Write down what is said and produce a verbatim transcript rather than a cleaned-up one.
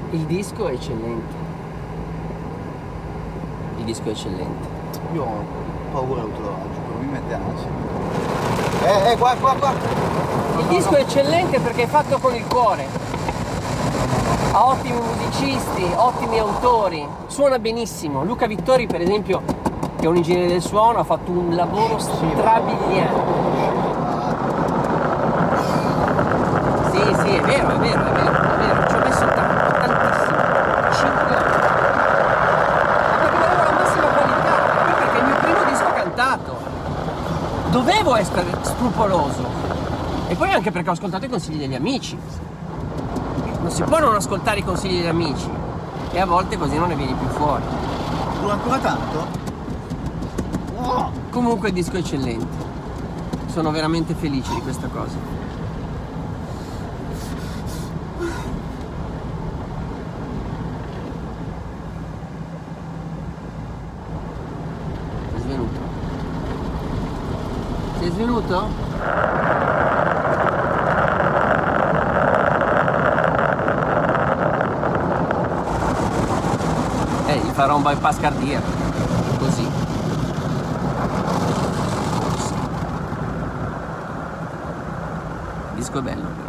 Il disco è eccellente. Il disco è eccellente. Io ho paura dell'autoraggio, però mi mette ansia. Eh, eh, qua, qua, qua! Il disco è eccellente perché è fatto con il cuore. Ha ottimi musicisti, ottimi autori, suona benissimo. Luca Vittori, per esempio, che è un ingegnere del suono, ha fatto un lavoro strabiliante. Sì, sì, è vero, è vero, è vero, è vero, ci ho messo tanto, tantissimo, cinque ore. Ma perché volevo la massima qualità, poi perché è il mio primo disco cantato. Dovevo essere scrupoloso. E poi anche perché ho ascoltato i consigli degli amici. Non si può non ascoltare i consigli degli amici. E a volte così non ne vieni più fuori. Dura ancora tanto? No! Comunque il disco è eccellente. Sono veramente felice di questa cosa. Sei svenuto? Sei svenuto? Eh, gli farò un bypass cardiaco. Così. Il disco è bello però.